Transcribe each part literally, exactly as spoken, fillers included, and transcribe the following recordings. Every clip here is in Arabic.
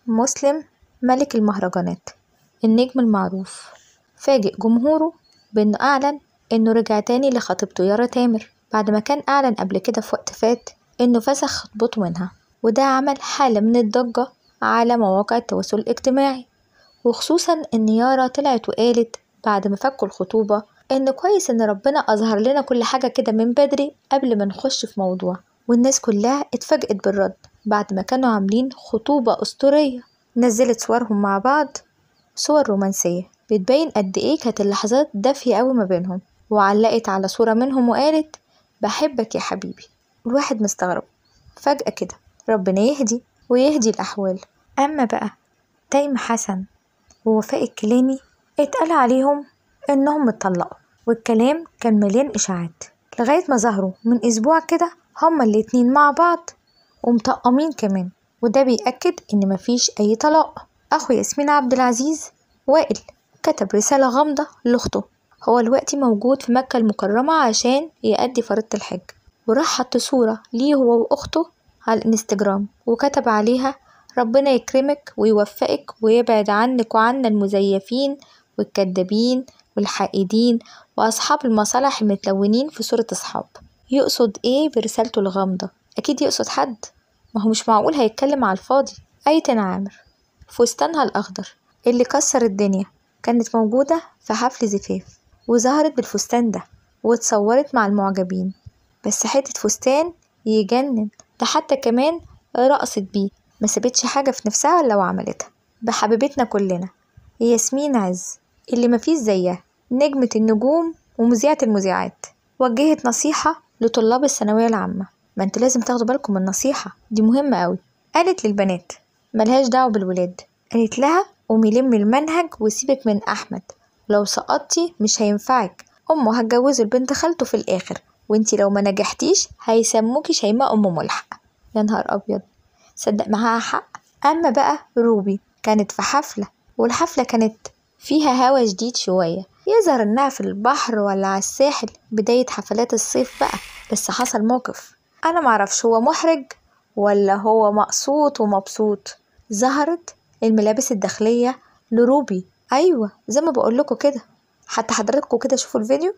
مسلم ملك المهرجانات النجم المعروف فاجئ جمهوره بإنه أعلن إنه رجع تاني لخطيبته يارا تامر بعد ما كان أعلن قبل كده في وقت فات إنه فسخ خطبته منها، وده عمل حالة من الضجة على مواقع التواصل الاجتماعي، وخصوصا إن يارا طلعت وقالت بعد ما فكوا الخطوبة إن كويس إن ربنا أظهر لنا كل حاجة كده من بدري قبل ما نخش في موضوع، والناس كلها اتفاجئت بالرد بعد ما كانوا عاملين خطوبة أسطورية. نزلت صورهم مع بعض، صور رومانسية بتبين قد ايه كانت اللحظات دافية اوي ما بينهم، وعلقت على صورة منهم وقالت بحبك يا حبيبي. الواحد مستغرب فجأة كده، ربنا يهدي ويهدي الأحوال. أما بقى تيم حسن ووفاء الكيلاني اتقال عليهم إنهم اتطلقوا، والكلام كان مليان إشاعات لغاية ما ظهروا من أسبوع كده هما الاتنين مع بعض ومطقمين كمان، وده بيأكد إن مفيش أي طلاق. أخو ياسمين عبد العزيز وائل كتب رسالة غامضة لأخته، هو دلوقتي موجود في مكة المكرمة عشان يأدي فريضة الحج، وراح حط صورة ليه هو وأخته على الانستجرام وكتب عليها ربنا يكرمك ويوفقك ويبعد عنك وعنا المزيفين والكدابين والحائدين وأصحاب المصالح المتلونين في صورة أصحاب. يقصد ايه برسالته الغامضة؟ أكيد يقصد حد، ما هو مش معقول هيتكلم على الفاضي. أيتن عامر فستانها الأخضر اللي كسر الدنيا كانت موجودة في حفل زفاف وظهرت بالفستان ده واتصورت مع المعجبين، بس حتة فستان يجنن، ده حتى كمان رقصت بيه ما سابتش حاجة في نفسها إلا وعملتها. بحبيبتنا كلنا ياسمين عز اللي مفيش زيها، نجمة النجوم ومذيعة المذيعات، وجهت نصيحة لطلاب الثانوية العامة، ما انتوا لازم تاخدوا بالكم من النصيحة دي مهمة قوي. قالت للبنات ملهاش دعوة بالولاد، قالت لها قومي لمي المنهج وسيبك من أحمد، لو سقطتي مش هينفعك، أمه هتجوزه البنت خالته في الآخر، وانتي لو ما نجحتيش هيسموكي شيماء أم ملحق. يا نهار أبيض، صدق معاها حق. أما بقى روبي كانت في حفلة، والحفلة كانت فيها هوا شديد شوية، يظهر إنها في البحر ولا على الساحل، بداية حفلات الصيف بقى، بس حصل موقف أنا معرفش هو محرج ولا هو مقصود ومبسوط. ظهرت الملابس الداخلية لروبي، أيوة زي ما بقولكوا كده، حتى حضراتكوا كده شوفوا الفيديو.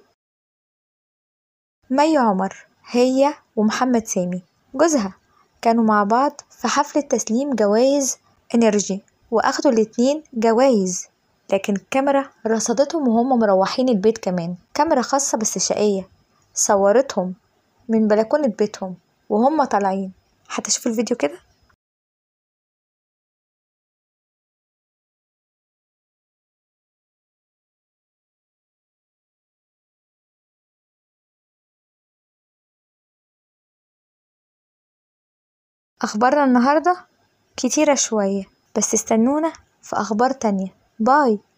مي عمر هي ومحمد سامي جوزها كانوا مع بعض في حفلة تسليم جوائز انرجي، واخدوا الاتنين جوائز، لكن الكاميرا رصدتهم وهم مروحين البيت، كمان كاميرا خاصة بس شقية صورتهم من بلكونة بيتهم وهم طالعين. حتى شوفوا الفيديو كده. أخبارنا النهاردة كتيرة شوية، بس استنونا في أخبار تانية. باي.